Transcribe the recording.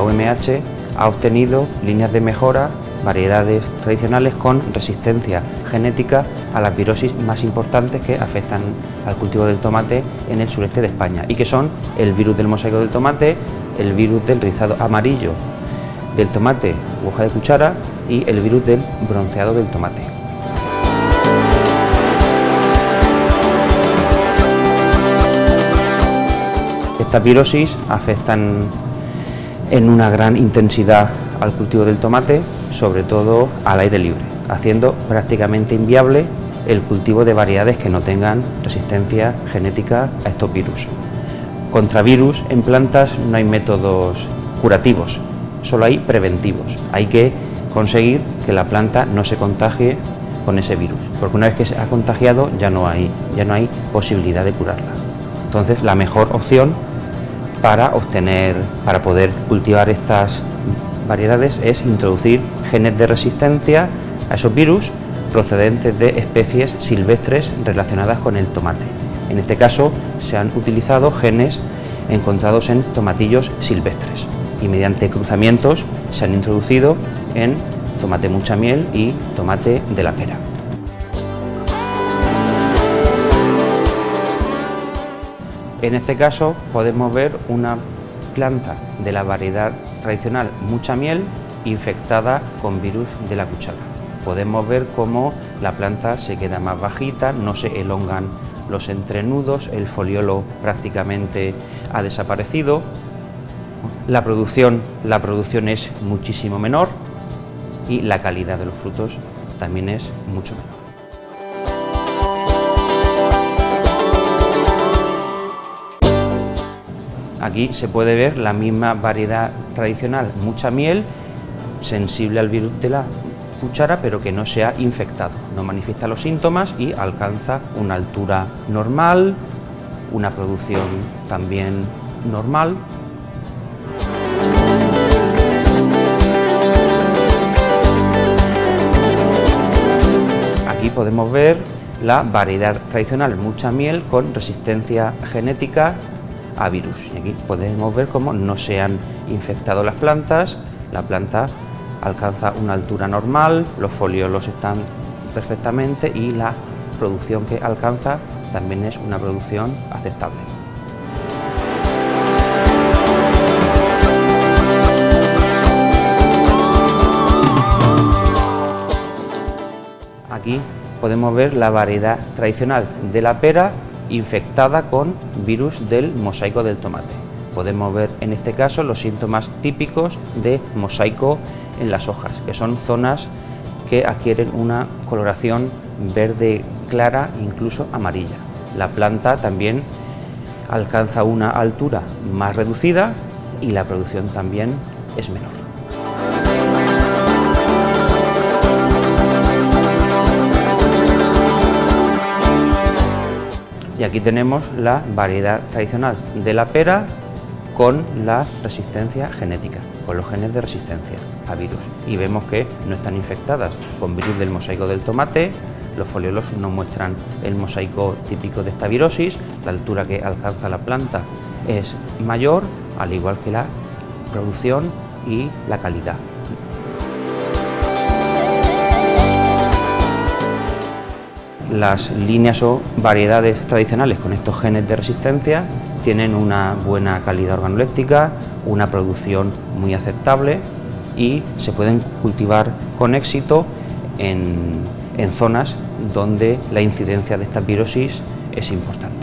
UMH ha obtenido líneas de mejora, variedades tradicionales con resistencia genética a las virosis más importantes que afectan al cultivo del tomate en el sureste de España, y que son el virus del mosaico del tomate, el virus del rizado amarillo del tomate u hoja de cuchara y el virus del bronceado del tomate. Estas virosis afectan en una gran intensidad al cultivo del tomate, sobre todo al aire libre, haciendo prácticamente inviable el cultivo de variedades que no tengan resistencia genética a estos virus. Contra virus en plantas no hay métodos curativos, solo hay preventivos. Hay que conseguir que la planta no se contagie con ese virus, porque una vez que se ha contagiado ya no hay posibilidad de curarla. Entonces, la mejor opción para poder cultivar estas variedades es introducir genes de resistencia a esos virus procedentes de especies silvestres relacionadas con el tomate. En este caso se han utilizado genes encontrados en tomatillos silvestres y mediante cruzamientos se han introducido en tomate mucha miel y tomate de la pera. En este caso podemos ver una planta de la variedad tradicional mucha miel infectada con virus de la cuchara. Podemos ver cómo la planta se queda más bajita, no se elongan los entrenudos, el foliolo prácticamente ha desaparecido, la producción es muchísimo menor y la calidad de los frutos también es mucho menor. Aquí se puede ver la misma variedad tradicional, mucha miel, sensible al virus de la cuchara, pero que no se ha infectado, no manifiesta los síntomas y alcanza una altura normal, una producción también normal. Aquí podemos ver la variedad tradicional, mucha miel, con resistencia genética a virus. Y aquí podemos ver cómo no se han infectado las plantas, la planta alcanza una altura normal, los foliolos están perfectamente y la producción que alcanza también es una producción aceptable. Aquí podemos ver la variedad tradicional de la pera infectada con virus del mosaico del tomate. Podemos ver en este caso los síntomas típicos de mosaico en las hojas, que son zonas que adquieren una coloración verde clara, incluso amarilla. La planta también alcanza una altura más reducida y la producción también es menor. Y aquí tenemos la variedad tradicional de la pera con la resistencia genética, con los genes de resistencia a virus. Y vemos que no están infectadas con virus del mosaico del tomate, los foliolos no muestran el mosaico típico de esta virosis, la altura que alcanza la planta es mayor, al igual que la producción y la calidad. Las líneas o variedades tradicionales con estos genes de resistencia tienen una buena calidad organoléptica, una producción muy aceptable y se pueden cultivar con éxito en zonas donde la incidencia de esta virosis es importante.